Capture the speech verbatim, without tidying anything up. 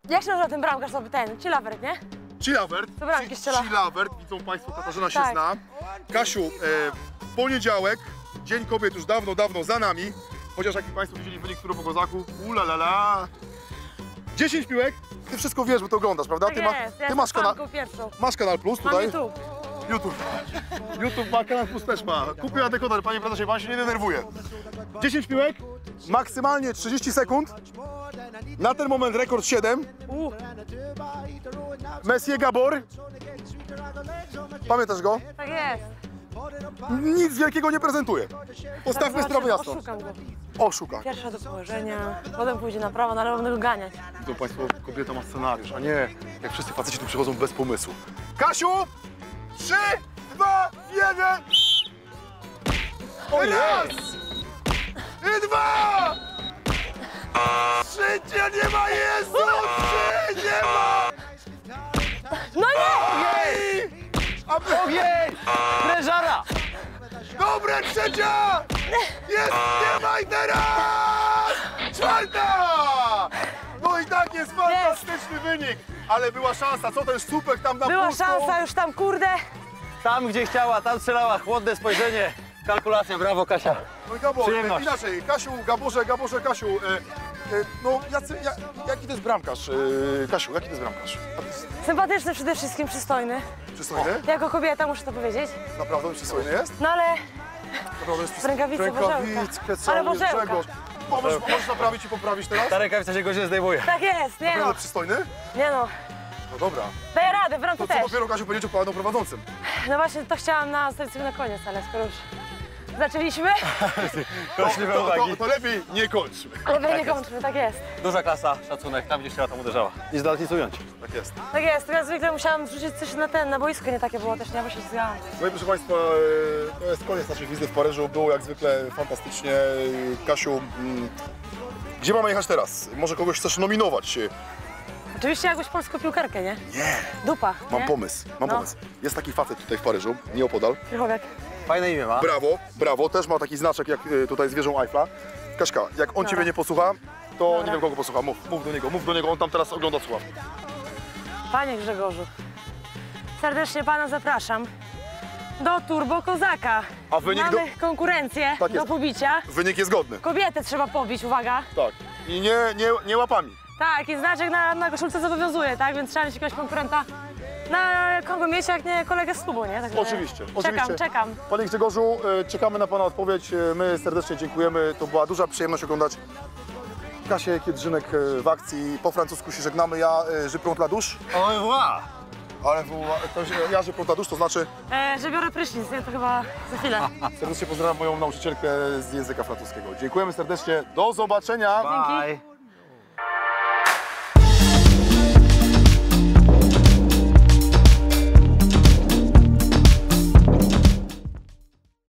Jak się nazywa ten bramkarz sobie ten? Chillavert, nie? Chillavert. To bramki strzela. Chillavert, widzą Państwo, Katarzyna się Tak. zna. Kasiu, e, poniedziałek, Dzień Kobiet już dawno, dawno za nami. Chociaż jak Państwo widzieli wynik turowo kozaku, ulalala. dziesięć piłek, ty wszystko wiesz, bo to oglądasz, prawda? Tak Ty, ma, jest, ja ty masz, kana pierwszą. masz Kanal Plus Mam tutaj? YouTube. YouTube. YouTube ma, Kanal Plus też ma. Kupiła dekoder, panie prezesie, pan się nie denerwuje. dziesięć piłek, maksymalnie trzydzieści sekund. Na ten moment rekord siedem. U. Messier Gabor. Pamiętasz go? Tak jest. Nic wielkiego nie prezentuje. Postawmy Tak, sprawę jasno. Oszukam go. Oszuka. Pierwsza do położenia, potem pójdzie na prawo, na lewo, będę go ganiać. Widzą Państwo, kobieta ma scenariusz, a nie jak wszyscy faceci tu przychodzą bez pomysłu. Kasiu! Trzy, dwa, jeden! I raz! I dwa! Trzecia nie ma, Jezu! Trzy nie ma! No nie! Ej! A Ogień! Prężara! Dobre, trzecia! Jest, nie ma i teraz! Czwarta! No i tak jest fantastyczny wynik! Ale była szansa, co ten słupek tam na Była pustą? szansa już tam, kurde. Tam, gdzie chciała, tam strzelała. Chłodne spojrzenie. Kalkulacja, brawo Kasia. No i Gabor, Przyjemność. inaczej, Kasiu, Gaborze, Gaborze, Kasiu, e, e, no jacy, ja, jaki to jest bramkarz? E, Kasiu, jaki to jest bramkarz? Sympatyczny przede wszystkim, przystojny. Przystojny? Jako kobieta muszę to powiedzieć. Naprawdę przystojny jest? No ale Naprawdę jest przystojny. Rękawice, worzełka. Rękawickę, Ale cały jest worzełka. Grzegorz. Możesz, możesz naprawić i poprawić teraz? Ta rękawica się godzina zdejmuje. tak jest, nie no. Naprawdę przystojny? Nie no. No dobra. Daję radę, w ramce To co też. dopiero Kasiu powiedzieć o panu prowadzącym? No właśnie to chciałam na zostawić sobie na koniec, ale skoro już zaczęliśmy, Kośliwe To, uwagi. to, to lepiej nie kończmy. ale my nie kończymy, tak jest. Duża klasa, szacunek. Tam, gdzie chciała, tam uderzała. Nic dalej nic ująć. Tak jest. Tak jest, tylko ja zwykle musiałam zrzucić coś na ten, na boisko, nie takie było też, nie, bo się zgadzałam. No i proszę Państwa, e, to jest koniec naszej wizyty w Paryżu. Było jak zwykle fantastycznie. Kasiu, mm, gdzie mamy jechać teraz? Może kogoś chcesz nominować? Oczywiście jakąś polską piłkarkę, nie? Nie. Dupa, Mam nie? pomysł, mam No. pomysł. Jest taki facet tutaj w Paryżu, nieopodal. Krychowiak. Fajne imię ma. Brawo, brawo, też ma taki znaczek jak y, tutaj z wieżą Eiffla. Kaśka, jak on Dobra. Ciebie nie posłucha, to Dobra. nie wiem kogo posłucha. Mów, mów do niego, mów do niego, on tam teraz ogląda słuchaw. Panie Grzegorzu, serdecznie pana zapraszam do Turbo Kozaka. A wynik Mamy konkurencję Tak do jest. pobicia. Wynik jest godny. Kobietę trzeba pobić, uwaga. Tak. I nie, nie, nie łapami. Tak, i znaczek na, na koszulce zobowiązuje, tak? Więc trzeba mieć jakiegoś konkurenta. Na kogo mieć, jak nie kolegę z klubu, nie? Także Oczywiście, czekam, oczywiście. czekam. Panie Grzegorzu, y, czekamy na Pana odpowiedź. Y, My serdecznie dziękujemy. To była duża przyjemność oglądać Kasię Kiedrzynek y, w akcji. Po francusku się żegnamy. Ja y, je prends la douche. Au revoir! Ale w- to, się- ja je prends la douche, to znaczy E, że biorę prysznic, nie? To chyba za chwilę. serdecznie pozdrawiam moją nauczycielkę z języka francuskiego. Dziękujemy serdecznie. Do zobaczenia. Bye!